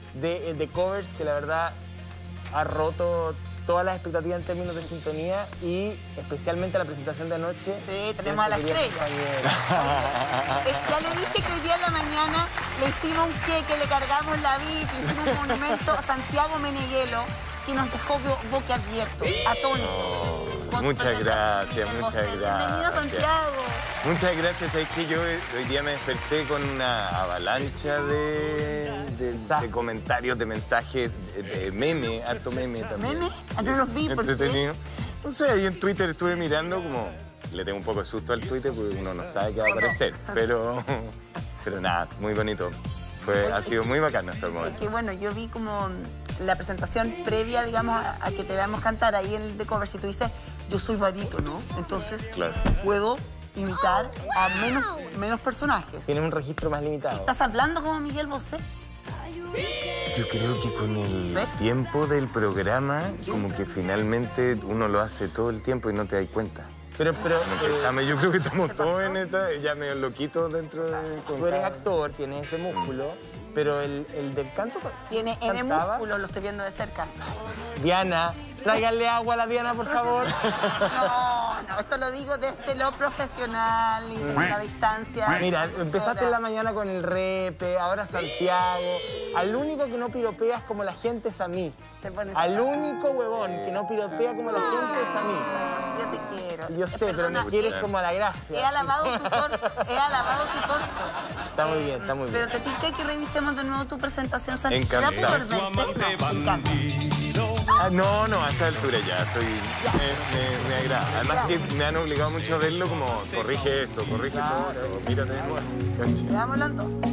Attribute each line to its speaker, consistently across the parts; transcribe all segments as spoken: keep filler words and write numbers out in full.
Speaker 1: de, de covers que la verdad ha roto todas las expectativas en términos de sintonía y especialmente la presentación de anoche.
Speaker 2: Sí, tenemos a la estrella. Eh, ya le dije que hoy día en la mañana le hicimos un queque, le cargamos la V I P, le hicimos un monumento a Santiago Meneghelo que nos dejó boquiabiertos, atónitos.
Speaker 3: Oh, muchas gracias, muchas gracias.
Speaker 2: Bienvenido, Santiago.
Speaker 3: Muchas gracias. Es que yo hoy día me desperté con una avalancha de, de, de comentarios, de mensajes, de, de meme, harto meme también.
Speaker 2: ¿Meme? No los vi, ¿por
Speaker 3: entretenido. No sé, ahí en Twitter estuve mirando como... Le tengo un poco de susto al Twitter porque uno no sabe qué va a aparecer. Pero, pero nada, muy bonito. Fue, ha sido muy bacano hasta el momento.
Speaker 2: Es que bueno, yo vi como la presentación previa, digamos, a, a que te veamos cantar ahí en el The Cover. Si tú dices, yo soy barítono, entonces
Speaker 3: claro,
Speaker 2: puedo imitar a menos, menos personajes.
Speaker 1: Tiene un registro más limitado.
Speaker 2: ¿Estás hablando como Miguel Bosé?
Speaker 3: Yo creo que con el ¿ves? tiempo del programa, como que finalmente uno lo hace todo el tiempo y no te das cuenta.
Speaker 1: Pero, pero
Speaker 3: eh, yo creo que estamos todos en esa, ya medio loquitos dentro de...
Speaker 1: Tú eres actor, tienes ese músculo, pero el, el del canto...
Speaker 2: Tiene N músculo, lo estoy viendo de cerca.
Speaker 1: Diana, tráiganle agua a la Diana, por favor.
Speaker 2: No, no, esto lo digo desde lo profesional y desde la distancia.
Speaker 1: Mira, empezaste en la mañana con el repe, ahora Santiago. Al único que no piropea es como la gente es a mí. Al único huevón que no piropea como la gente es a mí.
Speaker 2: No, si yo te quiero.
Speaker 1: Yo sé, pero me quieres como a la gracia.
Speaker 2: He alabado tu torso, he alabado tu torso.
Speaker 1: Está muy bien, está muy bien.
Speaker 2: Pero te tinca que revisemos de nuevo tu presentación, Santiago.
Speaker 3: Encantado.
Speaker 2: Me encanta.
Speaker 3: Ah, no, no, a esta altura ya estoy... Ya. Me, me, me agrada. Además que me han obligado mucho a verlo como, corrige esto, corrige claro. todo, mírate de nuevo.
Speaker 2: Veámoslo entonces.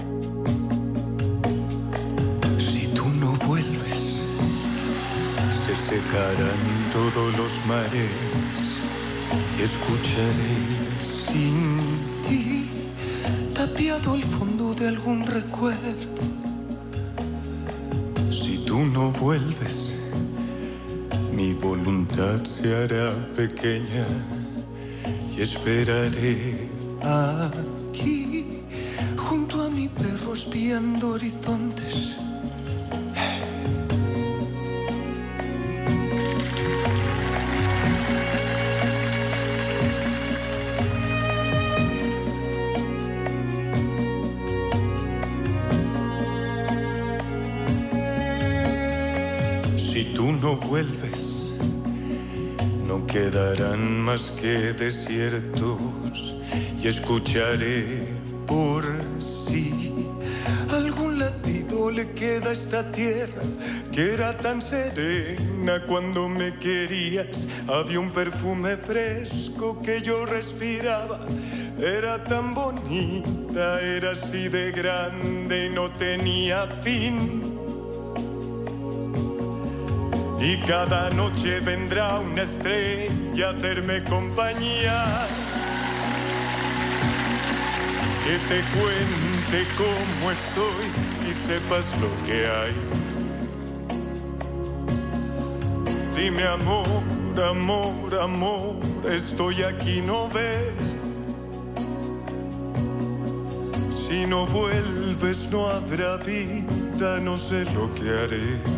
Speaker 4: Si tú no vuelves, se secarán todos los mares y escucharé sin ti tapiado el fondo de algún recuerdo. Si tú no vuelves, mi voluntad se hará pequeña y esperaré aquí junto a mi perro espiando horizontes. Si tú no vuelves, no quedarán más que desiertos y escucharé por sí algún latido le queda a esta tierra que era tan serena cuando me querías. Había un perfume fresco que yo respiraba, era tan bonita, era así de grande y no tenía fin. Y cada noche vendrá una estrella a hacerme compañía, que te cuente cómo estoy y sepas lo que hay. Dime amor, amor, amor, estoy aquí, ¿no ves? Si no vuelves no habrá vida, no sé lo que haré.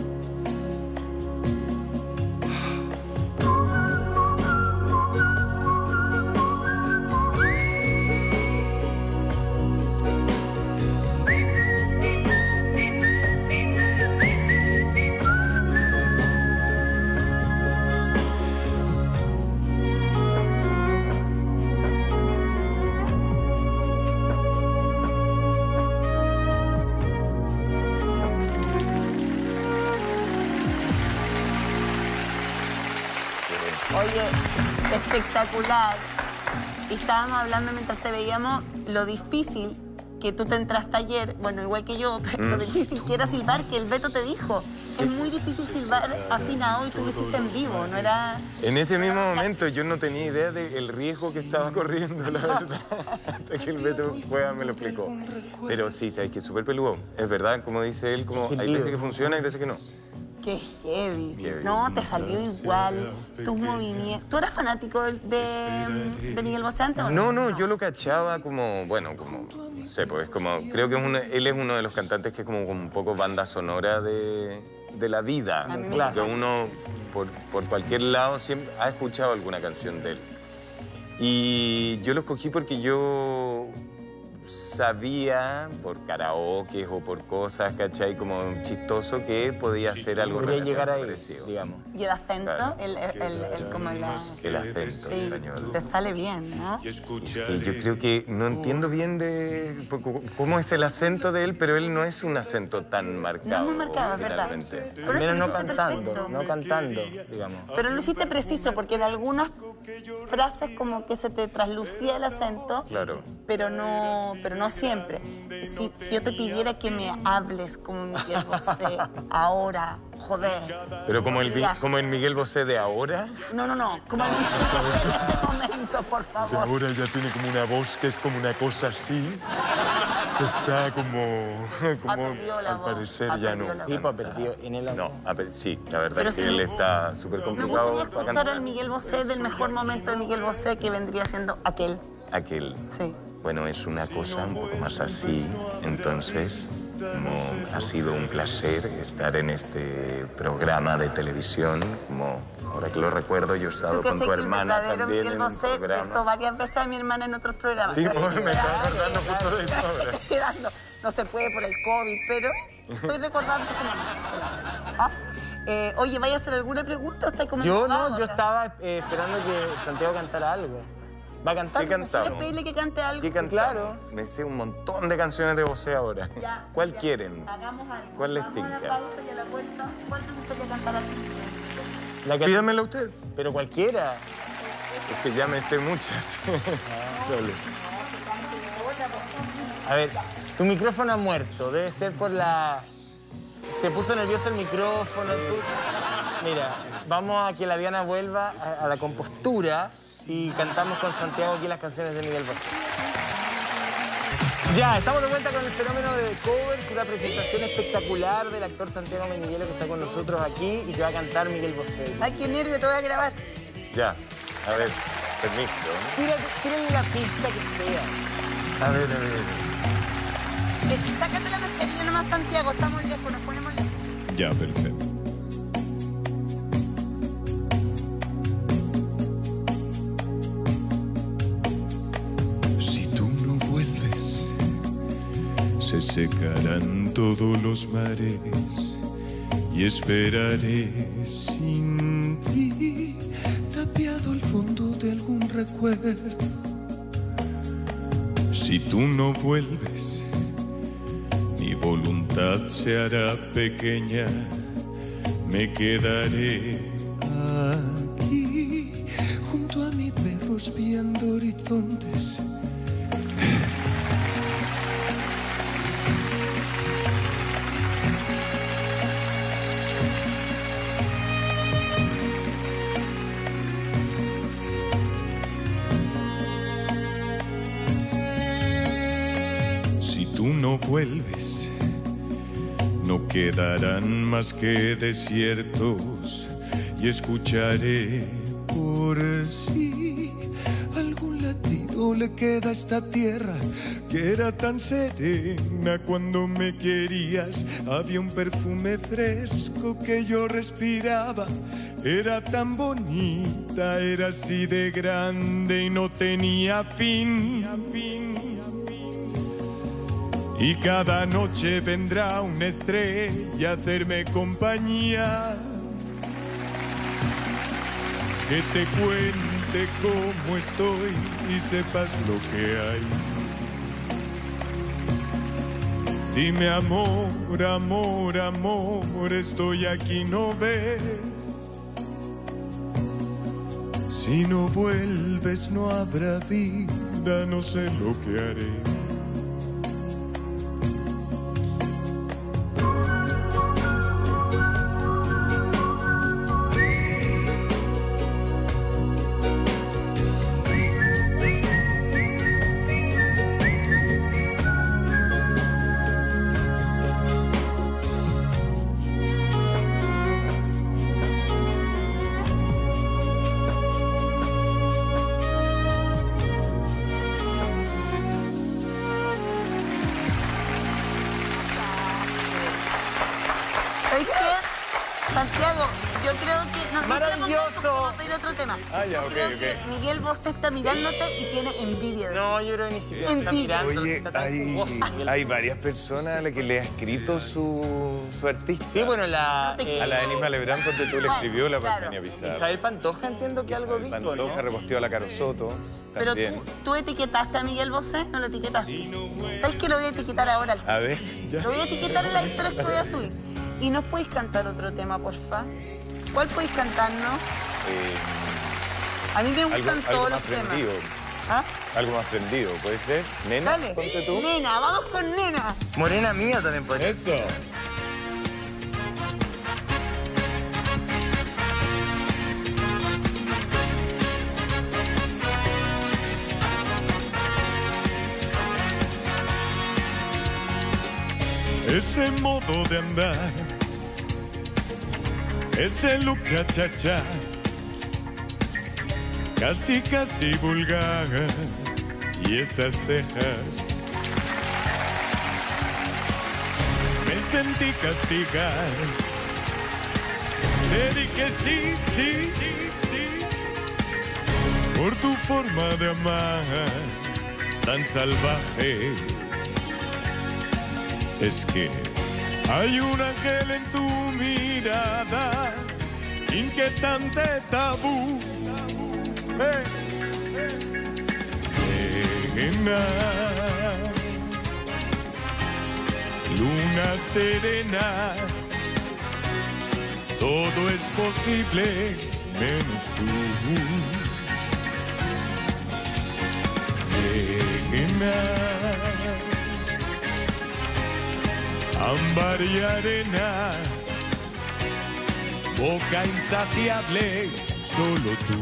Speaker 2: Oye, espectacular. Y estábamos hablando mientras te veíamos lo difícil que tú te entraste ayer, bueno, igual que yo, pero mm. lo difícil que era silbar, que el Beto te dijo. Sí. Es muy difícil silbar afinado y tú lo hiciste en vivo, no era...
Speaker 3: En ese mismo momento yo no tenía idea del riesgo que estaba corriendo, la verdad. Hasta que el Beto juega me lo explicó. Pero sí, sabes que es súper peludo. Es verdad, como dice él, como hay veces que funciona y veces que no.
Speaker 2: Qué heavy. heavy. No, te salió igual. Tus movimientos. ¿Tú eras fanático de, de Miguel Bosé antes o no?
Speaker 3: No, no, yo lo cachaba como, bueno, como no sé, pues es como, creo que es uno, él es uno de los cantantes que es como, como un poco banda sonora de, de la vida.
Speaker 2: A mí me
Speaker 3: Que
Speaker 2: encanta.
Speaker 3: uno, por, por cualquier lado, siempre ha escuchado alguna canción de él. Y yo lo escogí porque yo sabía, por karaoke o por cosas, ¿cachai? Como chistoso, que podía ser algo
Speaker 1: Podría llegar ahí,
Speaker 3: parecido.
Speaker 1: digamos.
Speaker 2: Y el acento,
Speaker 3: Claro.
Speaker 2: el, el, el, el- como la...
Speaker 3: El acento
Speaker 2: Sí,
Speaker 3: español.
Speaker 2: te sale bien, ¿no?
Speaker 3: Y yo creo que no entiendo bien de cómo es el acento de él, pero él no es un acento tan marcado.
Speaker 2: No es muy marcado, es verdad.
Speaker 3: finalmente.
Speaker 2: Por
Speaker 1: Al
Speaker 2: eso
Speaker 1: menos
Speaker 2: lo
Speaker 1: no
Speaker 2: hiciste
Speaker 1: cantando,
Speaker 2: perfecto.
Speaker 1: no cantando, digamos.
Speaker 2: Pero lo hiciste preciso, porque en algunas frases como que se te traslucía el acento,
Speaker 3: Claro.
Speaker 2: pero no, pero no siempre. Si, si yo te pidiera que me hables como Miguel Bosé, ahora, joder.
Speaker 3: Pero como el,
Speaker 2: digas-
Speaker 3: como el Miguel Bosé de ahora.
Speaker 2: No, no, no, como el Miguel Bosé en este momento, por favor.
Speaker 3: Ahora ya tiene como una voz que es como una cosa así. Que está como, como
Speaker 2: perdido la
Speaker 3: al
Speaker 2: voz,
Speaker 3: parecer
Speaker 2: ha
Speaker 3: ya
Speaker 2: perdido
Speaker 3: no.
Speaker 2: la
Speaker 1: Sí, pues perdió en el
Speaker 3: No, a ver, sí, la verdad
Speaker 2: Pero
Speaker 3: es que
Speaker 2: si
Speaker 3: él
Speaker 2: me-
Speaker 3: está súper
Speaker 2: Me
Speaker 3: complicado
Speaker 2: gustaría
Speaker 3: para
Speaker 2: escuchar
Speaker 3: cantar.
Speaker 2: al Miguel Bosé del mejor momento de Miguel Bosé, que vendría siendo aquel.
Speaker 3: Aquel.
Speaker 2: Sí.
Speaker 3: Bueno, es una cosa un poco más así, entonces, como ha sido un placer estar en este programa de televisión, como ahora que lo recuerdo, yo he estado
Speaker 2: ¿Tú
Speaker 3: con tu
Speaker 2: cachai que el
Speaker 3: hermana
Speaker 2: verdadero
Speaker 3: también
Speaker 2: Miguel
Speaker 3: en un
Speaker 2: Bosé besó
Speaker 3: programa.
Speaker 2: varias veces a mi hermana en otros programas?
Speaker 3: Sí,
Speaker 2: Pero
Speaker 3: pues, me
Speaker 2: estoy
Speaker 3: estaba acordando justo de eso ahora.
Speaker 2: estoy dando- No se puede por el COVID, pero estoy recordando ese momento solamente. ¿Ah? Eh, oye, ¿vaya a hacer alguna pregunta o estáis como
Speaker 1: Yo
Speaker 2: embobado
Speaker 1: no, yo
Speaker 2: acá?
Speaker 1: estaba eh, esperando que Santiago cantara algo. ¿Va a cantar?
Speaker 3: ¿Qué cantamos?
Speaker 2: ¿Quieres pedirle que cante algo?
Speaker 3: ¿Qué cantamos?
Speaker 1: Claro.
Speaker 3: Me sé un montón de canciones de Bosé ahora.
Speaker 2: Ya,
Speaker 3: ¿Cuál
Speaker 2: ya.
Speaker 3: quieren?
Speaker 2: Hagamos algo.
Speaker 3: ¿Cuál les
Speaker 2: Vamos a la
Speaker 3: tinca?
Speaker 2: pausa y a la vuelta. ¿Cuál te gustaría cantar a ti?
Speaker 1: La que-
Speaker 3: Pídamela usted.
Speaker 1: Pero cualquiera.
Speaker 3: Es que ya me sé muchas. Dale.
Speaker 1: A ver, tu micrófono ha muerto. Debe ser por la... Se puso nervioso el micrófono. tú- Mira, vamos a que la Diana vuelva a, a la compostura y cantamos con Santiago aquí las canciones de Miguel Bosé. Ya, estamos de vuelta con el fenómeno de The Covers, una presentación espectacular del actor Santiago Meniguelo que está con nosotros aquí y que va a cantar Miguel Bosé.
Speaker 2: Ay, qué nervio, te voy a grabar.
Speaker 3: Ya, a ver, permiso.
Speaker 1: Tírate, tírale la pista que sea.
Speaker 3: A ver, a ver.
Speaker 2: Eh, Sácate la mascarilla nomás, Santiago. Estamos lejos, nos ponemos lejos.
Speaker 4: Ya, perfecto. Si tú no vuelves, se secarán todos los mares y esperaré sin ti, tapiado al fondo de algún recuerdo. Si tú no vuelves, mi voluntad se hará pequeña, me quedaré aquí, junto a mi perro espiando horizontes. Si tú no vuelves, no quedarán más que desiertos y escucharé por sí algún latido le queda a esta tierra que era tan serena cuando me querías. Había un perfume fresco que yo respiraba. Era tan bonita, era así de grande y no tenía fin. Y cada noche vendrá una estrella a hacerme compañía, que te cuente cómo estoy y sepas lo que hay. Dime amor, amor, amor, estoy aquí, ¿no ves? Si no vuelves no habrá vida, no sé lo que haré.
Speaker 2: ¿Sabes qué? Santiago, yo creo que... No,
Speaker 1: ¡Maravilloso!
Speaker 2: No vamos a pedir otro tema.
Speaker 3: Ah, ya,
Speaker 2: Yo
Speaker 3: ok,
Speaker 2: creo
Speaker 3: ok.
Speaker 2: que Miguel Bosé está mirándote y tiene envidia de ti.
Speaker 1: No, yo creo que ni siquiera está
Speaker 2: Envidia.
Speaker 1: mirando.
Speaker 3: Oye,
Speaker 1: está tan
Speaker 3: hay,
Speaker 1: jugoso.
Speaker 3: hay varias personas a las que le ha escrito su, su artista.
Speaker 1: Sí, bueno, la...
Speaker 2: No te
Speaker 1: eh,
Speaker 3: A la Enigma Lebrán, donde tú le escribió la
Speaker 2: Claro.
Speaker 3: Parmenia Pizarro.
Speaker 1: Isabel Pantoja entiendo que algo dijo,
Speaker 3: Pantoja
Speaker 1: ¿no?
Speaker 3: reposteó a la Caro Soto
Speaker 2: Pero
Speaker 3: también.
Speaker 2: tú, tú etiquetaste a Miguel Bosé, no lo etiquetaste. ¿Sabes que lo voy a etiquetar ahora? al-
Speaker 3: A ver, ya.
Speaker 2: Lo voy a etiquetar en las historias que voy a subir. ¿Y nos podéis cantar otro tema, porfa? ¿Cuál podéis cantarnos?
Speaker 3: Eh,
Speaker 2: A mí me
Speaker 3: algo,
Speaker 2: gustan
Speaker 3: algo
Speaker 2: todos
Speaker 3: más
Speaker 2: los temas.
Speaker 3: prendido.
Speaker 2: ¿Ah?
Speaker 3: Algo más prendido, ¿puede ser? ¿Nena?
Speaker 2: Dale.
Speaker 3: Ponte tú.
Speaker 2: Nena, vamos con Nena.
Speaker 1: Morena mía también puede.
Speaker 3: Eso.
Speaker 4: Ese modo de andar, ese look cha-cha-cha, casi casi vulgar, y esas cejas. Me sentí castigar, te dije sí, sí, sí, sí, por tu forma de amar tan salvaje. Es que hay un ángel en tu mirada, inquietante tabú. Eh, Nena, luna serena, todo es posible menos tú. Nena, ámbar y arena, boca insaciable, solo tú,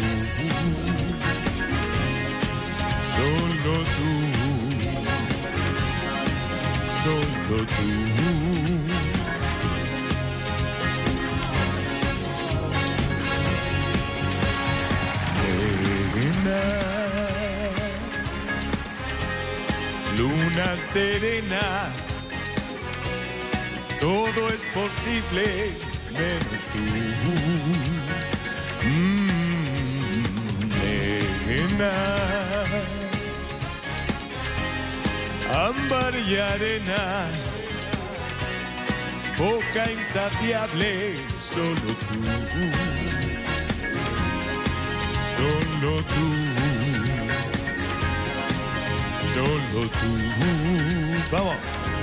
Speaker 4: solo tú, solo tú. Nena, luna serena, todo es posible menos tú. Mm, nena, ámbar y arena, boca insaciable, solo tú, solo tú, solo tú. Vamos.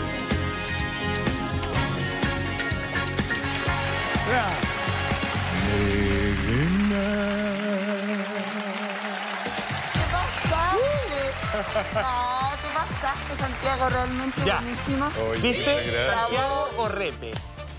Speaker 2: No, te pasaste, Santiago, realmente
Speaker 1: Ya.
Speaker 2: buenísimo.
Speaker 3: Oye,
Speaker 1: ¿Viste?
Speaker 3: gracias.
Speaker 1: Santiago o Repe.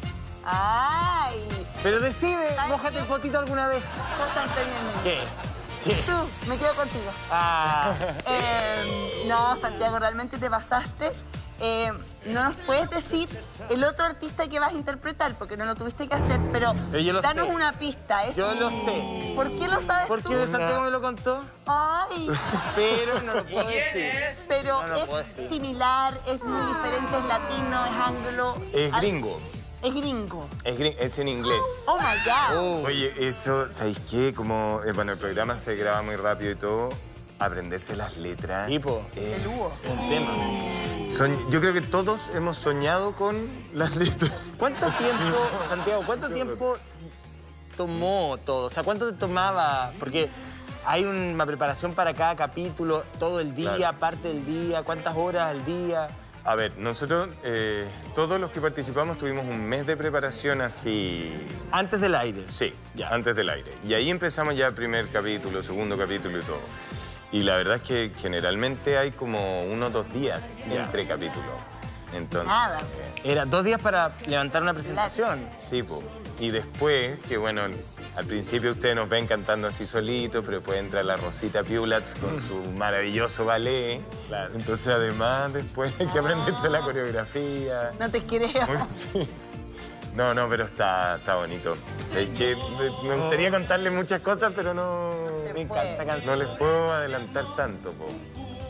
Speaker 2: Ay,
Speaker 1: Pero decide,
Speaker 2: ¿Sabes
Speaker 1: mójate
Speaker 2: qué?
Speaker 1: el potito alguna vez.
Speaker 2: cosa anteriormente.
Speaker 1: ¿Qué? ¿Qué?
Speaker 2: Tú, me quedo contigo.
Speaker 1: Ah,
Speaker 2: Eh, no, Santiago, realmente te pasaste. Eh, no nos puedes decir el otro artista que vas a interpretar, porque no lo tuviste que hacer, pero,
Speaker 1: Pero yo lo
Speaker 2: danos
Speaker 1: sé.
Speaker 2: una pista. ¿Es-
Speaker 1: yo lo sé.
Speaker 2: ¿Por qué lo sabes
Speaker 1: ¿Por
Speaker 2: tú?
Speaker 1: qué Santiago me lo contó?
Speaker 2: Ay,
Speaker 1: Pero no lo puedo decir.
Speaker 2: pero
Speaker 1: No lo puedo
Speaker 2: es
Speaker 1: decir.
Speaker 2: similar, es muy diferente, es latino, es anglo.
Speaker 3: Es
Speaker 2: Al-
Speaker 3: gringo.
Speaker 2: Es gringo.
Speaker 3: Es, gring- es en inglés.
Speaker 2: Oh my God.
Speaker 1: Oh.
Speaker 3: Oye, eso, ¿sabéis qué? Como, eh, bueno, el programa se graba muy rápido y todo, aprenderse las letras.
Speaker 1: Tipo,
Speaker 3: eh,
Speaker 2: Peludo.
Speaker 1: un tema.
Speaker 3: son- yo creo que todos hemos soñado con las letras.
Speaker 1: ¿Cuánto tiempo, Santiago, cuánto tiempo tomó todo? O sea, ¿cuánto te tomaba? Porque hay una preparación para cada capítulo, todo el día,
Speaker 3: Claro.
Speaker 1: parte del día, ¿cuántas horas al día?
Speaker 3: A ver, nosotros, eh, todos los que participamos tuvimos un mes de preparación así.
Speaker 1: Antes del aire.
Speaker 3: Sí,
Speaker 1: Ya.
Speaker 3: antes del aire. Y ahí empezamos ya el primer capítulo, segundo capítulo y todo. Y la verdad es que generalmente hay como uno o dos días
Speaker 1: Ya.
Speaker 3: entre capítulos. Entonces,
Speaker 2: Nada.
Speaker 3: eh,
Speaker 1: Era dos días para levantar una presentación.
Speaker 3: sí, pues. Y después, que bueno, al principio ustedes nos ven cantando así solitos, pero después entra la Rosita Piulats con su maravilloso ballet.
Speaker 1: Claro.
Speaker 3: Entonces, además, después hay que aprenderse la coreografía.
Speaker 2: No te creo.
Speaker 3: Muy- sí. No, no, pero está, está bonito. Es que me- me gustaría contarles muchas cosas, pero no,
Speaker 2: se
Speaker 1: Me
Speaker 2: puede.
Speaker 1: encanta
Speaker 3: no
Speaker 1: canción.
Speaker 3: les puedo adelantar tanto. Po.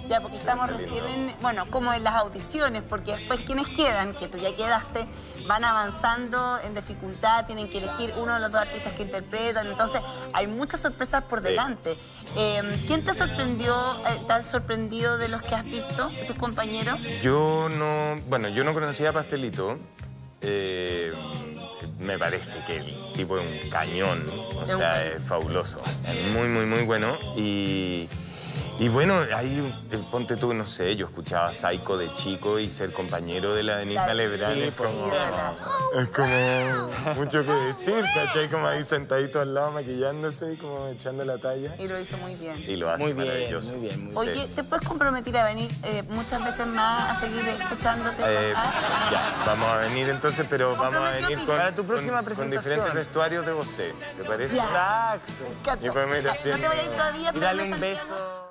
Speaker 2: Ya, porque estamos
Speaker 3: Qué
Speaker 2: recién
Speaker 3: lindo.
Speaker 2: en, bueno, como en las audiciones, porque después quienes quedan, que tú ya quedaste, van avanzando en dificultad, tienen que elegir uno de los dos artistas que interpretan, entonces hay muchas sorpresas por
Speaker 3: Sí.
Speaker 2: delante. Eh, ¿Quién te sorprendió, eh, te ha sorprendido de los que has visto, de tus compañeros?
Speaker 3: Yo no, bueno, yo no conocía a Pastelito. Eh, me parece que el tipo es un cañón, o
Speaker 2: Es un
Speaker 3: sea,
Speaker 2: cañón.
Speaker 3: es fabuloso, es muy, muy, muy bueno. Y, y bueno, ahí, el ponte tú, no sé, yo escuchaba a Psycho de chico y ser compañero de la Denise
Speaker 2: La-
Speaker 3: Lebrán
Speaker 1: sí,
Speaker 3: es como,
Speaker 2: ídola.
Speaker 3: es como mucho que decir, ¿cachai? Como ahí sentadito al lado maquillándose y como echando la talla.
Speaker 2: Y lo hizo muy bien.
Speaker 3: Y lo hace
Speaker 1: Muy bien,
Speaker 3: maravilloso.
Speaker 1: muy bien, muy
Speaker 2: Oye,
Speaker 3: Sí.
Speaker 2: ¿te puedes comprometer a venir eh, muchas veces más a seguir escuchándote?
Speaker 3: Eh,
Speaker 2: cantar?
Speaker 3: ya, vamos a venir entonces, pero vamos a
Speaker 2: Comprometió,
Speaker 3: venir
Speaker 2: Pili.
Speaker 3: con,
Speaker 1: Para tu próxima
Speaker 3: con- con
Speaker 1: presentación.
Speaker 3: diferentes vestuarios de vocé, ¿te parece?
Speaker 2: Ya.
Speaker 1: Exacto.
Speaker 2: Me encanta.
Speaker 3: Y podemos ir
Speaker 2: No te
Speaker 3: haciendo-
Speaker 2: vayas a ir todavía,
Speaker 1: Y
Speaker 2: pero
Speaker 1: dale
Speaker 2: en
Speaker 1: un
Speaker 2: Santiago.
Speaker 1: beso.